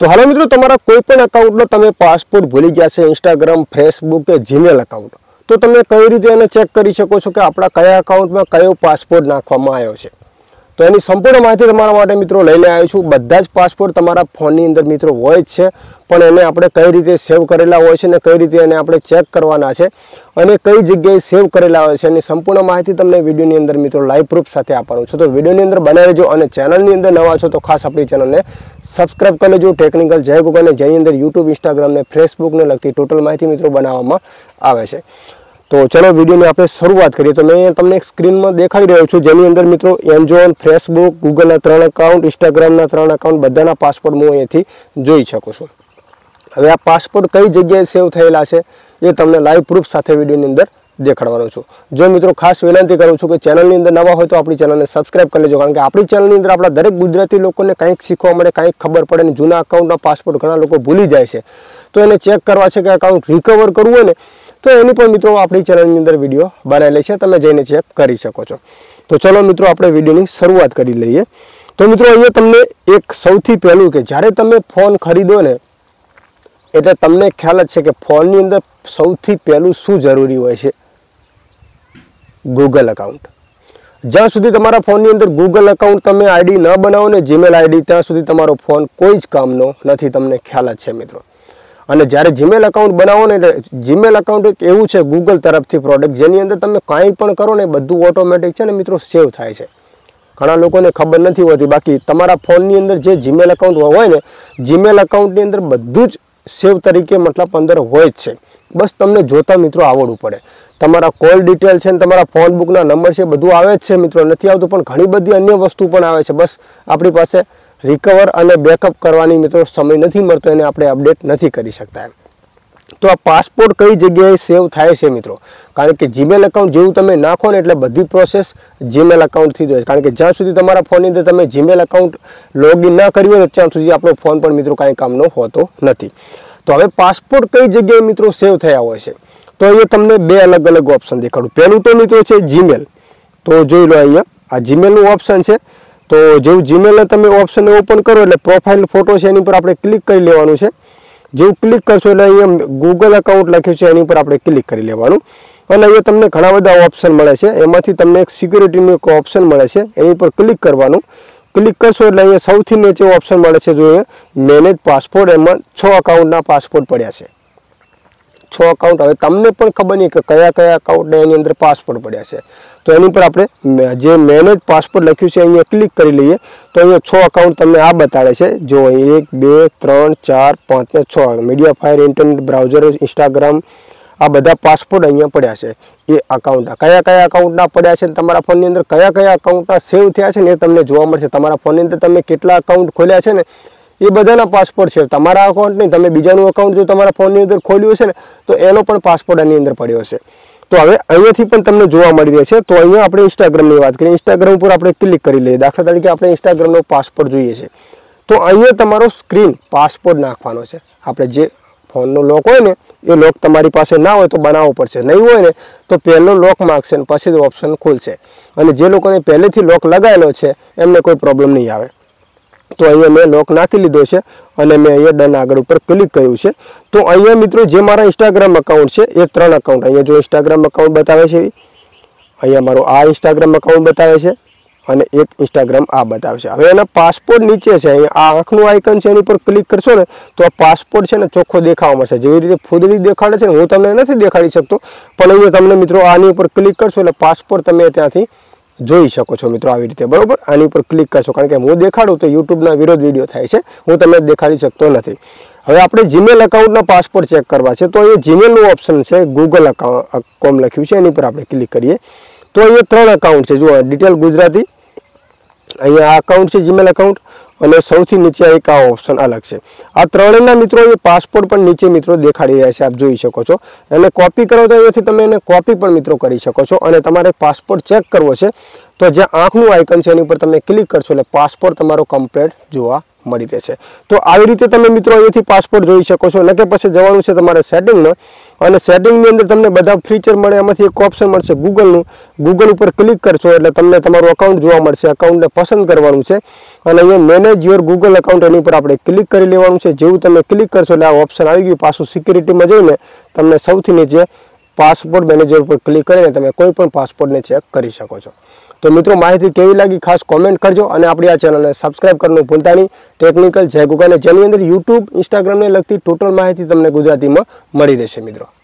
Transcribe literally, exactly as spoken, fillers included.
तो हालो मित्रों तमारा कोईपण अकाउंटनो तमे पासपोर्ट भूली गया छे इंस्टाग्राम फेसबुक के जीमेल अकाउंट तो तमे कई रीते एने चेक करी शको छो कि आपणा कया अकाउंटमां कयो पासपोर्ट नाखवामां आव्यो छे। तो एनी संपूर्ण माहिती तमारा माटे मित्रों लईने आव्यो छुं। बधा ज पासपोर्ट तमारा फोननी अंदर मित्रों होय ज छे पण एने आपणे कई रीते सेव करेला होय छे ने कई रीते एने आपणे चेक करवाना छे अने कई जग्याए सेव करेला होय छे एनी संपूर्ण माहिती तमने विडियोनी अंदर मित्रों लाइव प्रूफ साथे आपवानुं छे। तो विडियोनी अंदर बने रहेजो अने चेनलनी अंदर नवा छो तो खास आपणी चेनलने सब्सक्राइब कर लेजो। टेक्निकल जय गूगल ने जेनी अंदर यूट्यूब इंस्टाग्राम ने फेसबुक ने लगती टोटल माहिती मित्रों बनाववामां आवे छे। तो चलो वीडियो में आपणे शुरुआत करिए। तो मैं तमने एक स्क्रीन में देखाड़ी रह्यो छुं जेनी अंदर मित्रों एमेजॉन फेसबुक गूगल त्रण अकाउंट इंस्टाग्राम त्रण अकाउंट बधाना पासपोर्ट हूँ अहींथी जोई शकું છું। हवे आ पासपोर्ट कई जग्याए सेव थयेला छे ए तमने लाइव प्रूफ साथे विडियोनी अंदर देखाडवानो छुं। जो मित्रों खास विनंती करूं छुं कि चेनलनी अंदर नवा होय तो आपणी चेनलने सब्सक्राइब कर लेजो कारण के आपणी चेनलनी अंदर आपणा दरेक गुजराती लोकोने कंईक शीखवा मळे कंईक खबर पड़े ने जूना अकाउंटना पासपोर्ट घणा लोको भूली जाय छे तो एने चेक करवा छे कि अकाउंट रिकवर करवुं होय ने तो एनी पण मित्रों आपणी चेनलनी अंदर विडियो बनावेली छे तमे जईने चेक करी शको छो। तो चलो मित्रों आपणे विडियोनी शरूआत करी लईए। तो मित्रों अहींया तमने एक सौथी पहेलुं के ज्यारे तमे फोन खरीदो ने एटले तमने ख्याल ज छे कि फोननी अंदर सौथी पहेलुं शुं जरूरी होय छे गूगल अकाउंट। ज्यां सुधी तमारा फोननी अंदर गूगल अकाउंट तमे आईडी न बनावो ने जीमेल आईडी त्यां सुधी तमारो फोन कोई ज कामनो नथी तमने ख्याल ज छे मित्रों। અને જ્યારે જીમેલ અકાઉન્ટ બનાવો ને જીમેલ અકાઉન્ટ એક એવું છે ગૂગલ તરફથી પ્રોડક્ટ જેની અંદર તમે કાંઈ પણ કરો ને બધું ઓટોમેટિક છે ને મિત્રો સેવ થાય છે। ઘણા લોકોને ખબર નથી હોતી બાકી તમારા ફોનની અંદર જે જીમેલ અકાઉન્ટ હોય ને જીમેલ અકાઉન્ટની અંદર બધું જ સેવ તરીકે મતલબ અંદર હોય જ છે। બસ તમને જોતા મિત્રો આવડવું પડે। તમારા કોલ ડિટેલ છે ને તમારા ફોન બુકના નંબર છે બધું આવે જ છે મિત્રો નથી આવતું પણ ઘણી બધી અન્ય વસ્તુ પણ આવે છે। બસ આપણી પાસે रिकवर और बेकअप करवानी मित्रों समय नहीं मळतो एने आपणे अपडेट नहीं करी सकता। तो आ पासपोर्ट कई जगह सेव थाय छे मित्रों कारण के जीमेल अकाउंट जेवुं तमे नाखो ने एटले बधी प्रोसेस जीमेल अकाउंट थी जोईए कारण के ज्यां सुधी तमारा फोन अंदर तमे जीमेल अकाउंट लॉगिन न कर्युं होय त्यां सुधी आपणो फोन पण मित्रों कांई कामनो होतो नथी। तो हवे पासपोर्ट कई जगह मित्रों सेव थया होय छे तो अहींया तमने बे अलग अलग ऑप्शन देखाडुं। पहेलुं तो मित्रों छे जीमेल। तो जोई लो अहींया आ जीमेलनुं ऑप्शन छे। तो जो जीमेल ने तमे ऑप्शन ओपन करो एटले प्रोफाइल फोटो छे एनी पर आपणे क्लिक करी लेवानुं छे। जेवुं क्लिक करशो एटले अहींया गूगल अकाउंट लख्युं छे एनी पर आपणे क्लिक करी लेवानुं अने अहींया तमने घणा बधा ऑप्शन मळे छे एमांथी तमने एक सिक्योरिटीनुं एक ऑप्शन मळे छे एनी पर क्लिक करवानुं। क्लिक करशो एटले अहींया सौथी नीचे ऑप्शन मळे छे जो मैनेज पासपोर्ट एमां छ अकाउंटना पासपोर्ट पड्या छे। छ अकाउंट हवे तमने पण खबर नहीं कि कया कया अकाउंट एनी अंदर पासपोर्ट पड्या छे तो एनी पर आपणे जे मैनेज पासपोर्ट लख्युं छे अहींया क्लिक करी लईए तो अहींया छ अकाउंट तमने आ बताड़े छे जो एक बे त्रण चार पांच ने छ media fire internet browser Instagram आ बधा पासपोर्ट अहींया पड्या छे। ए अकाउंट कया कया अकाउंटना पड्या छे तमारा फोननी अंदर कया कया अकाउंटना सेव थया छे ने तमने जोवा मळशे। तमारा फोननी अंदर तमे केटला अकाउंट खोल्या छे ने ए बधाना पासपोर्ट छे। तमारा अकाउंट नहीं तमे बीजानुं अकाउंट जो तमारा फोननी अंदर खोल्युं हशे ने तो एनो पण पासपोर्ट आनी अंदर पड्यो हशे। तो हवे अहींयाथी पण तमने जोवा मळी रह्यो छे। तो अहींया आपणे इंस्टाग्रामनी वात करीए। इंस्टाग्राम पर आपणे क्लिक करी लईए। दाखला तरीके आपणे इंस्टाग्रामनो पासपोर्ट जोईए छे तो अहींया तमारो स्क्रीन पासपोर्ट नाखवानो छे। आपणे जे फोननो लॉक होय ने ए लॉक तमारी पासे ना होय तो बनावવો પડશે। नहीं होय ने तो पहेलो लॉक मागशे ने पछी ऑप्शन खुलशे अने जे लोकोने पहेलेथी लॉक लगावेलो छे एमने कोई प्रॉब्लम नहीं आवे। तो अहींया मैं लॉक नाखी लीधो छे अने मैं अहींया डन आगळ उपर क्लिक कर्युं छे। तो अहींया मित्रों जे मारा इंस्टाग्राम अकाउंट छे ए त्रण अकाउंट अहींया जो इंस्टाग्राम अकाउंट बतावे छे अहींया मारो आ इंस्टाग्राम अकाउंट बतावे छे अने एक इंस्टाग्राम आ बतावे छे। हवे एना पासपोर्ट नीचे छे अहींया आ आंखनुं आइकन छे एनी पर क्लिक करशो ने तो आ पासपोर्ट छे ने चोख्खो देखावा मळशे। जेवी रीते फूदड़ी देखाडे छे हुं तमने नथी देखाडी शकतो पण अहींया तमने मित्रों आनी उपर क्लिक करशो એટલે पासपोर्ट तमे त्यांथी જોઈ શકો છો મિત્રો આવી રીતે બરોબર। આની ઉપર ક્લિક કરશો કારણ કે હું દેખાડું તો યુટ્યુબના વિરોધ વિડીયો થાય છે હું તમને દેખાડી શકતો નથી। હવે આપણે જીમેલ અકાઉન્ટના પાસપોર્ટ ચેક કરવા છે તો અહીંયા જીમેલનું ઓપ્શન છે ગૂગલ અકાઉન્ટ કોમ લખ્યું છે એની પર આપણે ક્લિક કરીએ તો અહીંયા ત્રણ અકાઉન્ટ છે જો ડિટેલ ગુજરાતી અહીંયા આ અકાઉન્ટ છે જીમેલ અકાઉન્ટ અને સૌથી નીચે એક આ ઓપ્શન અલગ છે। આ ત્રણેયના મિત્રો એ પાસપોર્ટ પણ નીચે મિત્રો દેખાડી રહ્યા છે આપ જોઈ શકો છો। એને કોપી કરો તો અહીંયાથી તમે એને કોપી પણ મિત્રો કરી શકો છો અને તમારે પાસપોર્ટ ચેક કરવો છે તો જ્યાં આંખનું આઇકન છે એની ઉપર તમે ક્લિક કરશો એટલે પાસપોર્ટ તમારો કમ્પ્લીટ જોવા મળી રહેશે। તો આવી રીતે તમે મિત્રો અહીંથી પાસપોર્ટ જોઈ શકો છો। ન કે પછી જવાનું છે તમારે સેટિંગમાં અને સેટિંગની અંદર તમને બધા ફીચર મળે, એમાંથી એક ઓપ્શન મળશે ગૂગલનું। ગૂગલ ઉપર ક્લિક કરશો એટલે તમને તમારું અકાઉન્ટ જોવા મળશે। અકાઉન્ટને પસંદ કરવાનું છે અને અહીંયા મેનેજ યોર ગૂગલ અકાઉન્ટ એની ઉપર આપણે ક્લિક કરી લેવાનું છે। જેવું તમે ક્લિક કરશો એટલે આ ઓપ્શન આવી ગયું। પાછું સિક્યુરિટીમાં જઈને તમને સૌથી નીચે પાસપોર્ટ મેનેજર ઉપર ક્લિક કરીને તમે કોઈ પણ પાસપોર્ટને ચેક કરી શકો છો। તો મિત્રો માહિતી કેવી લાગી ખાસ કોમેન્ટ કરજો અને આપણી આ ચેનલને સબસ્ક્રાઇબ કરવાનું ભૂલતા નહીં। ટેકનિકલ જય ગુગાને જેની અંદર યુટ્યુબ ઇન્સ્ટાગ્રામને લગતી ટોટલ માહિતી તમને ગુજરાતીમાં મળી રહેશે મિત્રો।